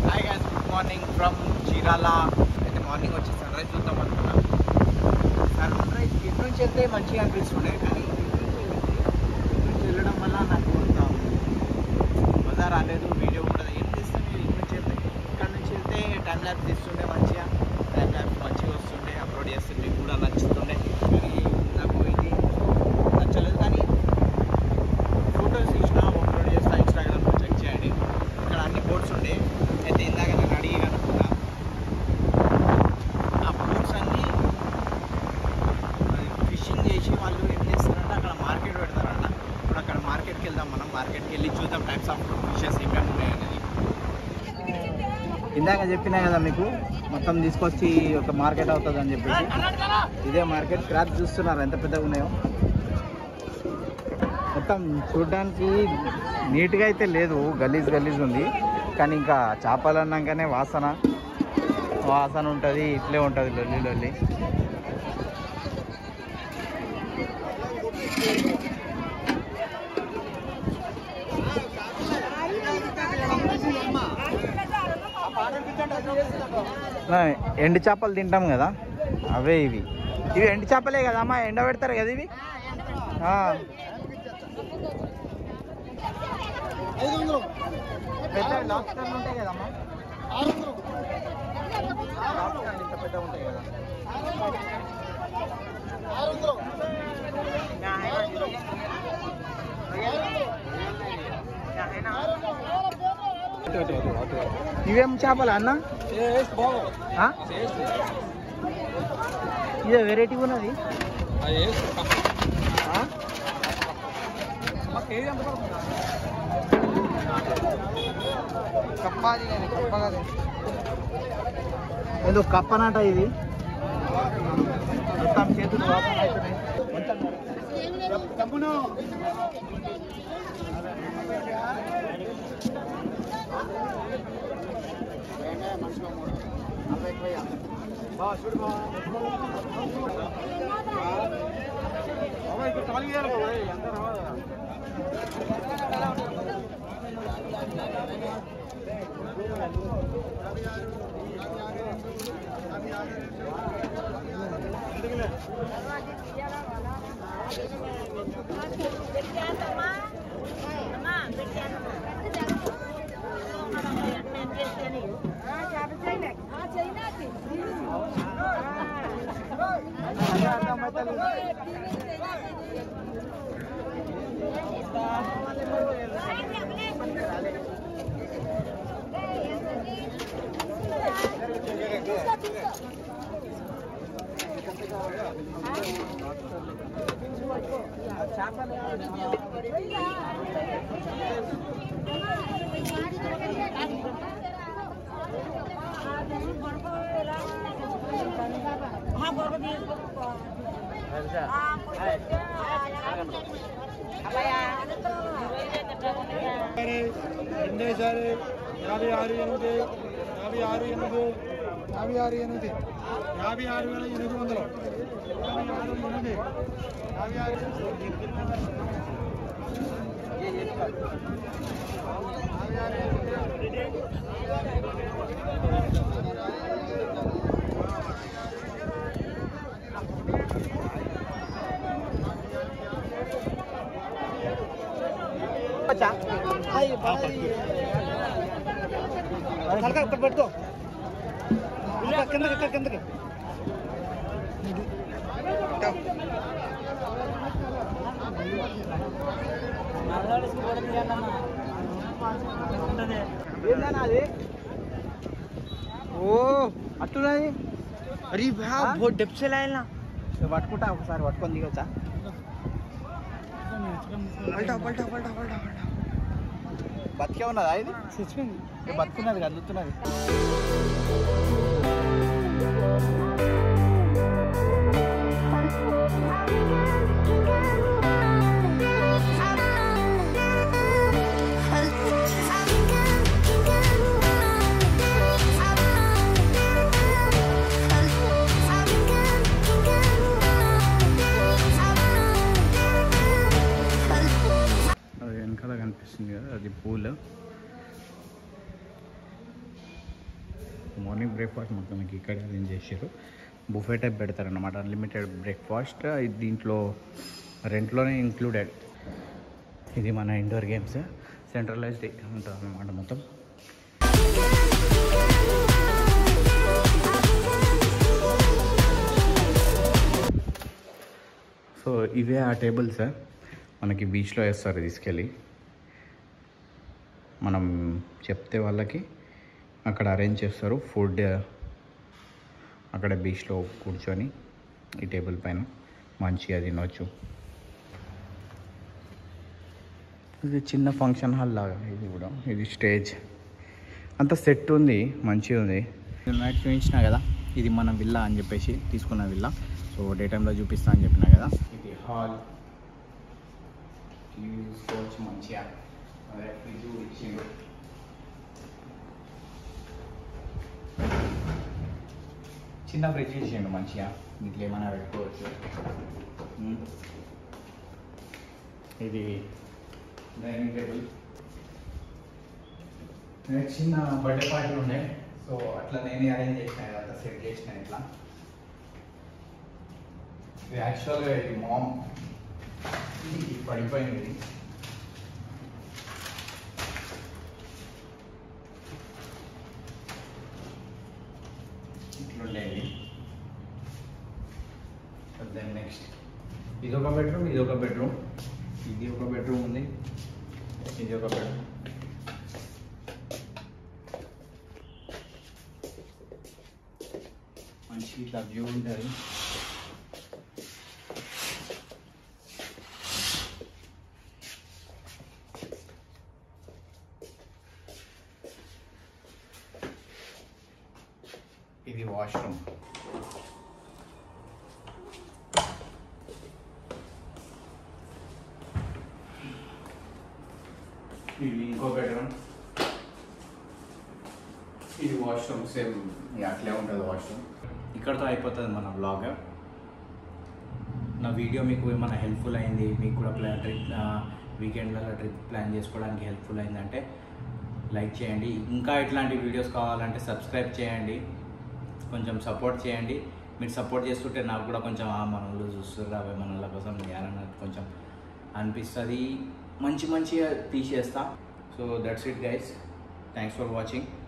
Hi guys, good morning from Chirala. అయితే morning వచ్చి sun rise చూద్దాం అనుకున్నా. సన్ రైజ్ ఇటు నుంచి వెళ్తే మంచిగా అనిపిస్తుండే, కానీ ఇటు నుంచి వెళ్ళడం వల్ల నాకు కొంత మజా రాలేదు. వీడియో కూడా ఏం తీస్తాను ఇటు నుంచి వెళ్తే. ఇక్కడ నుంచి వెళ్తే టైం ల్యాబ్స్ తీస్తుండే, మంచిగా టైం ల్యాబ్స్ మంచిగా వస్తుండే, అప్లోడ్ చేస్తుండే, కూడా నచ్చుతుండే. కానీ నాకు ఇది నచ్చలేదు. కానీ ఫోటోస్ తీసిన అప్లోడ్ చేస్తా, ఇన్స్టాగ్రామ్లో చెక్ చేయండి. ఇక్కడ అన్ని బోర్డ్స్ ఉండే. అయితే ఇందాక నేను అడిగి అనుకున్నా, ఆ బోట్స్ అన్నీ ఫిషింగ్ చేసి వాళ్ళు ఏం చేస్తారంటే అక్కడ మార్కెట్ పెడతారంట. ఇప్పుడు అక్కడ మార్కెట్కి వెళ్దాం. మనం మార్కెట్కి వెళ్ళి చూద్దాం టైప్స్ ఆఫ్ ఫిషెస్ ఏమేమి ఉన్నాయనేది. ఇందాక చెప్పినా కదా మీకు, మొత్తం తీసుకొచ్చి ఒక మార్కెట్ అవుతుంది అని చెప్పేసి. ఇదే మార్కెట్. క్రాబ్స్ చూస్తున్నారు ఎంత పెద్దగా ఉన్నాయో. మొత్తం చూడడానికి నీట్గా అయితే లేదు, గలీజ్ గలీజ్ ఉంది. కానీ ఇంకా చేపలు అన్నాకనే వాసన ఉంటుంది, ఇట్లే ఉంటుంది లొల్లి లొల్లి. ఎండు చేపలు తింటాం కదా, అవే ఇవి. ఇవి ఎండు చేపలే కదా అమ్మా, ఎండ పెడతారు కదా ఇవి. పెద్ద లాబ్స్టర్లు ఉంటాయి కదమ్మా, లాబ్స్టర్లు ఇంత పెద్దగా ఉంటాయి కదా. ఇవేం చేపలు అన్న? ఇదే వెరైటీ ఉన్నది. కప్పాది కానీ కప్ప కాదు, ఏదో కప్పనట ఇది. మొత్తం చేతులు వాసన అవుతున్నాయి. పెట్టుకో కిందకి ఓ అట్టున్నది. అరే డెప్త్ చేయలేనా? పట్టుకుంటా, ఒకసారి పట్టుకొని దిగొచ్చా? బతికే ఉన్నదా ఇది? చచ్చిపోయింది. బతుకున్నది, కదులుతున్నది. అది వెనకాల కనిపిస్తుంది కదా, అది పూలు. మార్నింగ్ బ్రేక్ఫాస్ట్ మొత్తం మీకు ఇక్కడ అరేంజ్ చేసారు. బుఫే టైప్ పెడతారన్నమాట, అన్లిమిటెడ్ బ్రేక్ఫాస్ట్. దీంట్లో రెంట్లోనే ఇంక్లూడెడ్. ఇది మన ఇండోర్ గేమ్స్, సెంట్రలైజ్డ్ ఉంటుంది అన్నమాట మొత్తం. సో ఇవే ఆ టేబుల్స్ మనకి బీచ్లో వేస్తారు తీసుకెళ్ళి. మనం చెప్తే వాళ్ళకి అక్కడ అరేంజ్ చేస్తారు ఫుడ్. అక్కడ బీచ్లో కూర్చొని ఈ టేబుల్ పైన మంచిగా తినవచ్చు. ఇది చిన్న ఫంక్షన్ హాల్ లాగా. ఇది కూడా ఇది స్టేజ్ అంతా సెట్ ఉంది, మంచిగా ఉంది. నైట్ చూపించిన కదా, ఇది మన విల్లా అని చెప్పేసి తీసుకున్న విల్లా. సో డే టైంలో చూపిస్తా అని చెప్పినా కదా. ఇది హాల్ చూసుకోవచ్చు మంచిగా. ఫ్రిడ్జ్ ఇచ్చిండు. చిన్న ఫ్రిడ్జ్ ఇచ్చిండు మంచిగా, ఇట్లా ఏమైనా పెట్టుకోవచ్చు. ఇది డైనింగ్ టేబుల్. చిన్న బర్త్డే పార్టీ ఉండే, సో అట్లా నేనే అరేంజ్ చేసిన, అట్లా సెట్ చేసిన. ఇట్లా ఇది యాక్చువల్గా ఇది మామ్ ఇది పడిపోయింది. ఇట్లుండేది. దెన్ నెక్స్ట్ ఇదొక బెడ్రూమ్, ఇదొక బెడ్రూమ్, ఇది ఒక బెడ్రూమ్ ఉంది, ఇది ఒక బెడ్రూమ్. మంచి ఇట్లా వ్యూ ఉంటుంది. ఇది వాష్రూమ్. ఇది ఇంకో బెడ్రూమ్. ఇది వాష్రూమ్, సేమ్ అట్లే ఉంటుంది వాష్రూమ్. ఇక్కడతో అయిపోతుంది మన వ్లాగ్. నా వీడియో మీకు ఏమైనా హెల్ప్ఫుల్ అయింది, మీకు కూడా ట్రిప్ వీకెండ్లలో ట్రిప్ ప్లాన్ చేసుకోవడానికి హెల్ప్ఫుల్ అయిందంటే లైక్ చేయండి. ఇంకా ఇట్లాంటి వీడియోస్ కావాలంటే సబ్స్క్రైబ్ చేయండి, కొంచెం సపోర్ట్ చేయండి. మీరు సపోర్ట్ చేస్తుంటే నాకు కూడా కొంచెం మనలు చూస్తుర్రు అవే మనల కోసం చేయాలన్న కొంచెం అనిపిస్తుంది. మంచిగా తీసేస్తా. So that's it guys, thanks for watching.